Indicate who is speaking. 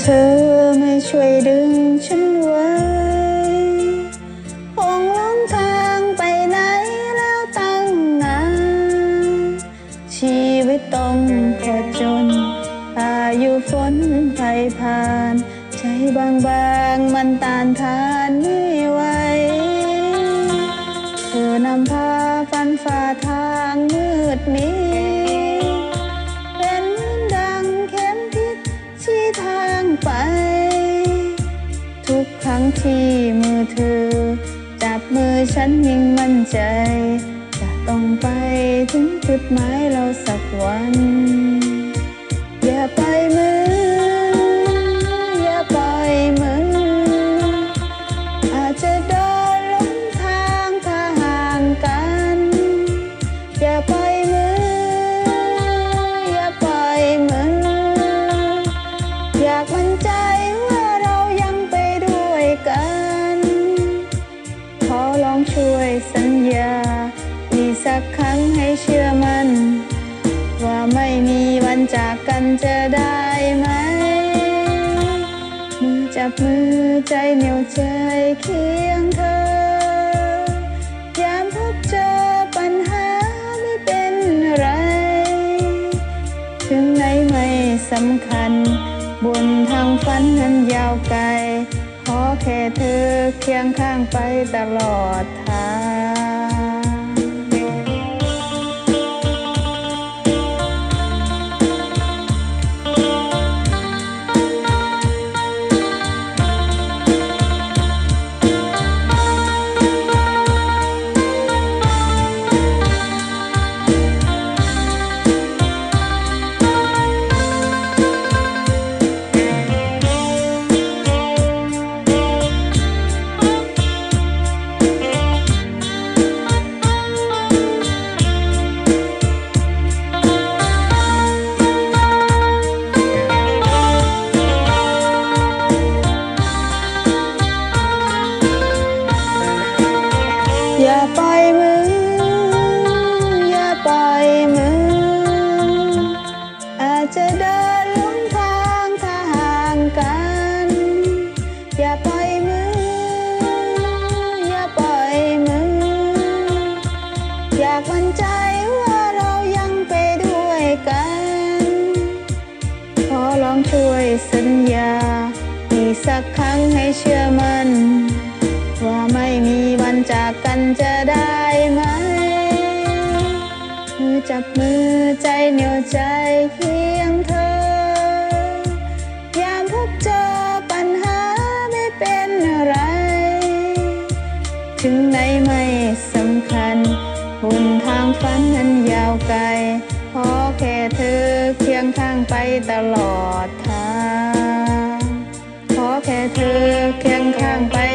Speaker 1: เธอไม่ช่วยดึงฉันไว้คงหลงทางไปไหนแล้วตั้งนานชีวิตต้องผจญพายุฝนไผ่ผ่านใจบางๆมันต้านทานไม่ไหวเธอนำพาฟันฝ่าทางมืดนี้เป็นเหมือนดังเข็มทิศชี้ทางไปทุกครั้งที่มือเธอจับมือฉันยิ่งมั่นใจจะต้องไปถึงจุดหมายเราสักวันอย่าไปมืออย่าปล่อยมืออาจจะเดินหลงทางถ้าห่างกันอย่าปล่อยมืออย่าปล่อยมืออยากมั่นใจว่าเรายังไปด้วยกันขอลองช่วยสัญญาอีกสักครั้งให้เชื่อมันว่าไม่มีวันจากกันจะได้ไหมมือจับมือใจเหนี่ยวใจเคียงเธอยามพบเจอปัญหาไม่เป็นไรถึงไหนไม่สำคัญบนทางฝันนั้นยาวไกลขอแค่เธอเคียงข้างไปตลอดทางอย่าปล่อยมืออย่าปล่อยมืออาจจะเดินหลงทางถ้าห่างกันอย่าปล่อยมืออย่าปล่อยมืออยากมั่นใจว่าเรายังไปด้วยกันขอลองช่วยสัญญาอีกสักครั้งให้เชื่อมันว่าไม่มีวันจากกันจะได้ไหมมือจับมือใจเหนี่ยวใจเคียงเธอยามพบเจอปัญหาไม่เป็นอะไรถึงไหนไม่สำคัญบนทางฝันนั้นยาวไกลขอแค่เธอเคียงข้างไปตลอดทางขอแค่เธอเคียงข้างไป